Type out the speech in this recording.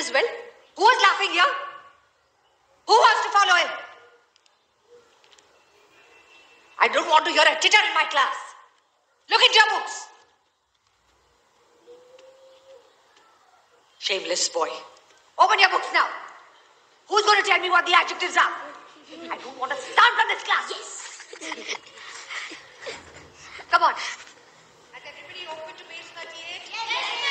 as well. Who is laughing here? Who wants to follow him? I don't want to hear a titter in my class. Look into your books. Shameless boy. Open your books now. Who's going to tell me what the adjectives are? I don't want a sound from this class. Yes. Come on. Has everybody opened to page 38? Yes.